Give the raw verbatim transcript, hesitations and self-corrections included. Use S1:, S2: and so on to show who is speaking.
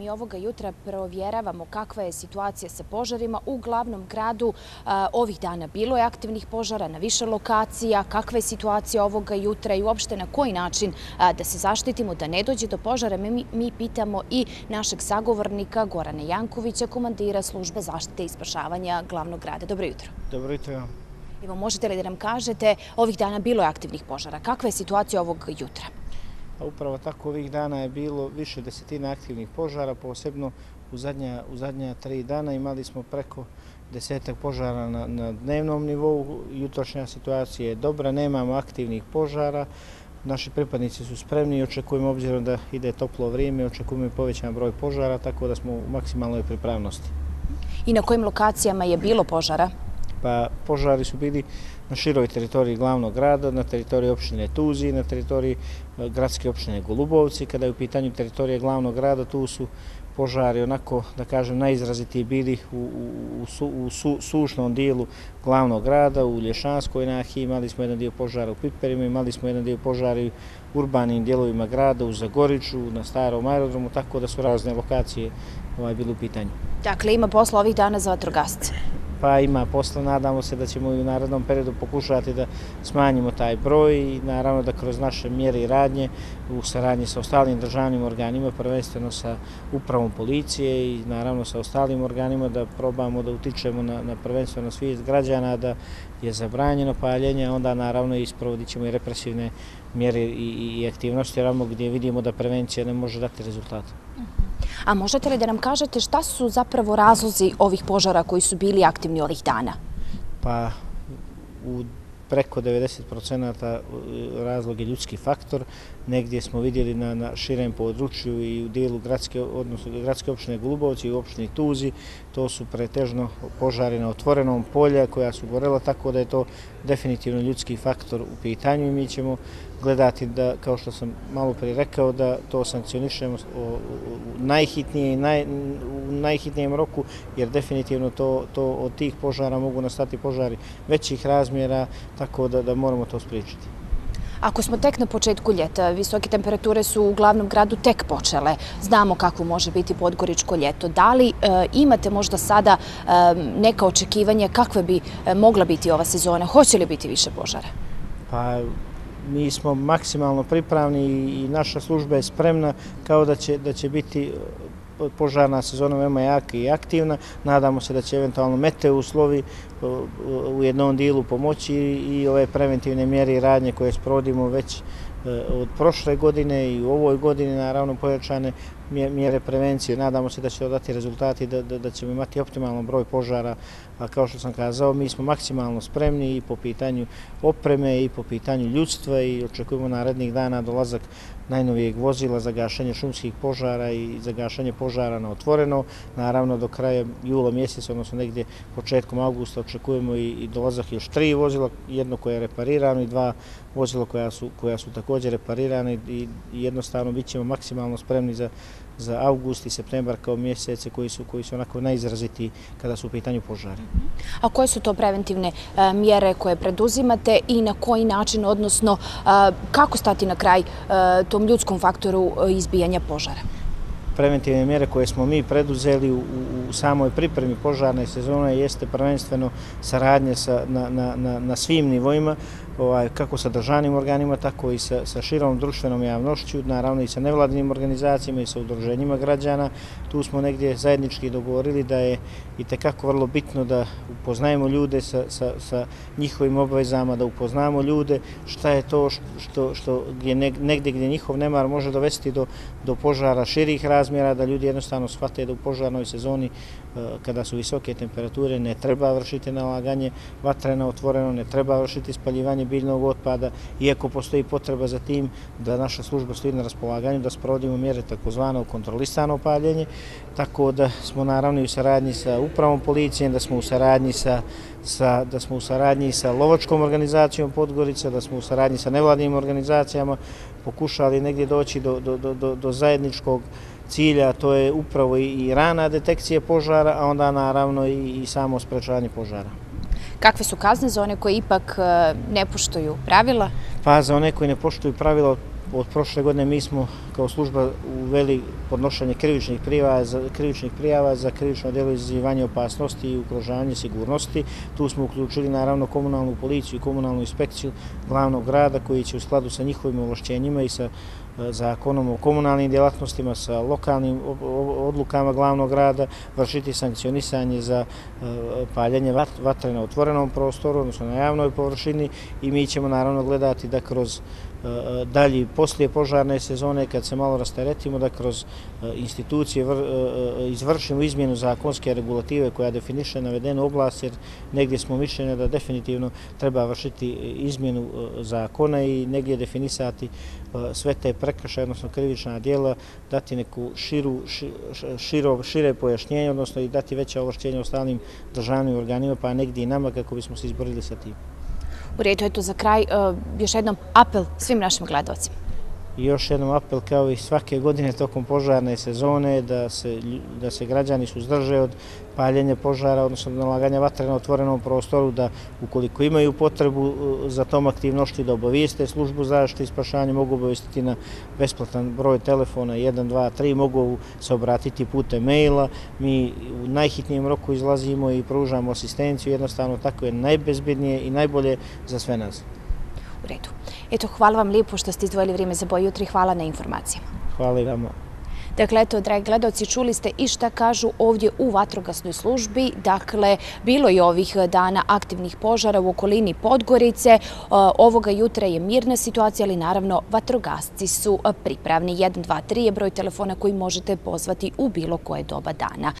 S1: mi ovoga jutra provjeravamo kakva je situacija sa požarima u glavnom gradu. Ovih dana bilo je aktivnih požara na više lokacija. Kakva je situacija ovoga jutra i uopšte na koji način da se zaštitimo da ne dođe do požara? Mi, mi pitamo i našeg sagovornika Gorana Jankovića, komandira službe zaštite i spašavanja glavnog grada. Dobro jutro.
S2: Dobro jutro.
S1: Evo, možete li da nam kažete, ovih dana bilo je aktivnih požara. Kakva je situacija ovog jutra?
S2: A upravo tako, ovih dana je bilo više desetina aktivnih požara, posebno u zadnja, u zadnja tri dana imali smo preko desetak požara na, na dnevnom nivou. Jutrošnja situacija je dobra, nemamo aktivnih požara. Naši pripadnici su spremni i očekujemo, obzirom da ide toplo vrijeme, očekujemo i povećan broj požara, tako da smo u maksimalnoj pripravnosti.
S1: I na kojim lokacijama je bilo požara?
S2: Pa požari su bili na široj teritoriji glavnog grada, na teritoriji opštine Tuzi, na teritoriji gradske opštine Golubovci. Kada je u pitanju teritorije glavnog grada, tu su požari onako, da kažem, najizrazitiji bili u, u, u, u su, sušnom dijelu glavnog grada, u Lješanskoj nahiji, imali smo jedan dio požara u Piperima, imali smo jedan dio požara u urbanim dijelovima grada, u Zagoriću, na starom aerodromu, tako da su razne lokacije ovaj, bili u pitanju.
S1: Dakle, ima posla ovih dana za vatrogasce?
S2: Pa ima posla, nadamo se da ćemo i u narednom periodu pokušati da smanjimo taj broj i naravno da kroz naše mjere i radnje u saradnji sa ostalim državnim organima, prvenstveno sa upravom policije i naravno sa ostalim organima da probamo da utičemo na, na prvenstveno svijest građana da je zabranjeno paljenje, onda naravno isprovodit ćemo i represivne mjere i, i aktivnosti ramo gdje vidimo da prevencija ne može dati rezultate.
S1: A možete li da nam kažete šta su zapravo razlozi ovih požara koji su bili aktivni ovih dana?
S2: Pa u preko devedeset procenata razlog je ljudski faktor. Negdje smo vidjeli na, na širem području i u dijelu gradske, odnosno gradske opštine Golubovci i u opštini Tuzi. To su pretežno požari na otvorenom polja koja su gorela, tako da je to definitivno ljudski faktor u pitanju i mi ćemo gledati da, kao što sam malo prije rekao, da to sankcionišemo u najhitnije, naj, u najhitnijem roku, jer definitivno to, to od tih požara mogu nastati požari većih razmjera, tako da, da moramo to spriječiti.
S1: Ako smo tek na početku ljeta, visoke temperature su u glavnom gradu tek počele. Znamo kako može biti podgoričko ljeto. Da li e, imate možda sada e, neka očekivanja kakve bi e, mogla biti ova sezona? Hoće li biti više požara?
S2: Pa mi smo maksimalno pripravni i naša služba je spremna kao da će, da će biti požarna sezona veoma jaka i aktivna. Nadamo se da će eventualno meteo uslovi u jednom dijelu pomoći i ove preventivne mjere i radnje koje sprovodimo već od prošle godine i u ovoj godini naravno pojačane mjere prevencije. Nadamo se da će to dati rezultati, da, da, da ćemo imati optimalan broj požara, a kao što sam kazao, mi smo maksimalno spremni i po pitanju opreme i po pitanju ljudstva i očekujemo narednih dana dolazak najnovijeg vozila za gašenje šumskih požara i za gašenje požara na otvoreno. Naravno, do kraja jula mjeseca, odnosno negdje početkom augusta, očekujemo i, i dolazak još tri vozila, jedno koje je reparirano i dva vozila koja su, koja su također reparirane i, i jednostavno bit ćemo maksimalno spremni za, za august i septembar kao mjesece koji su, koji su onako najizrazitiji kada su u pitanju požari.
S1: A koje su to preventivne e, mjere koje preduzimate i na koji način, odnosno e, kako stati na kraj e, tom ljudskom faktoru izbijanja požara?
S2: Preventivne mjere koje smo mi preduzeli u, u samoj pripremi požarne sezone jeste prvenstveno saradnje sa, na, na, na, na svim nivoima, ovaj, kako sa državnim organima, tako i sa, sa širom društvenom javnošću, naravno i sa nevladinim organizacijama i sa udruženjima građana. Tu smo negdje zajednički dogovorili da je itekako vrlo bitno da upoznajemo ljude sa, sa, sa njihovim obavezama, da upoznamo ljude šta je to što, što gdje negdje gdje njihov nemar može dovesti do, do požara širih razmjera, da ljudi jednostavno shvate da u požarnoj sezoni kada su visoke temperature ne treba vršiti nalaganje vatre na otvoreno, ne treba vršiti spaljivanje biljnog otpada, iako postoji potreba za tim da naša služba stoji na raspolaganju, da sprovodimo mjere takozvano kontrolisano paljenje, tako da smo naravno i u saradnji sa upravom policije, da smo u saradnji sa, sa, da smo u saradnji sa lovačkom organizacijom Podgorica, da smo u saradnji sa nevladnim organizacijama pokušali negdje doći do, do, do, do zajedničkog cilja, to je upravo i rana detekcija požara, a onda naravno i, i samo sprečavanje požara.
S1: Kakve su kazne za one koji ipak ne poštuju pravila?
S2: Pa za one koji ne poštuju pravila od prošle godine mi smo kao služba uveli podnošenje krivičnih prijava za, krivičnih prijava za krivično djelo izazivanja opasnosti i ugrožavanje sigurnosti. Tu smo uključili naravno komunalnu policiju i komunalnu inspekciju glavnog grada koji će u skladu sa njihovim ovlašćenjima i sa zakonom o komunalnim djelatnostima, sa lokalnim odlukama glavnog grada vršiti sankcionisanje za paljenje vatre na otvorenom prostoru, odnosno na javnoj površini, i mi ćemo naravno gledati da kroz dalje poslije požarne sezone, kad se malo rasteretimo, da kroz institucije izvršimo izmjenu zakonske regulative koja definiše navedenu oblast, jer negdje smo mišljenja da definitivno treba vršiti izmjenu zakona i negdje definisati sve te prekršaje, odnosno krivična djela, dati neku širu, širo, šire pojašnjenje, odnosno i dati veća ovlašćenja ostalim državnim organima, pa negdje i nama, kako bismo se izborili sa tim.
S1: U redu, eto za kraj, još jednom apel svim našim gledalcima.
S2: I još jednom apel, kao i svake godine tokom požarne sezone, da se, da se građani suzdrže od paljenja požara, odnosno nalaganja vatre na otvorenom prostoru, da ukoliko imaju potrebu za tom aktivnošću da obavijeste službu zaštite i spašavanja, mogu obavijestiti na besplatan broj telefona jedan dva tri, mogu se obratiti putem maila. Mi u najhitnijem roku izlazimo i pružamo asistenciju, jednostavno tako je najbezbednije i najbolje za sve nas.
S1: U redu. Eto, hvala vam lijepo što ste izdvojili vrijeme za Boju jutro i hvala na informacijama.
S2: Hvala i vama.
S1: Dakle, eto, dragi gledalci, čuli ste i šta kažu ovdje u vatrogasnoj službi. Dakle, bilo je ovih dana aktivnih požara u okolini Podgorice. Ovoga jutra je mirna situacija, ali naravno vatrogasci su pripravni. jedan dva tri je broj telefona koji možete pozvati u bilo koje doba dana.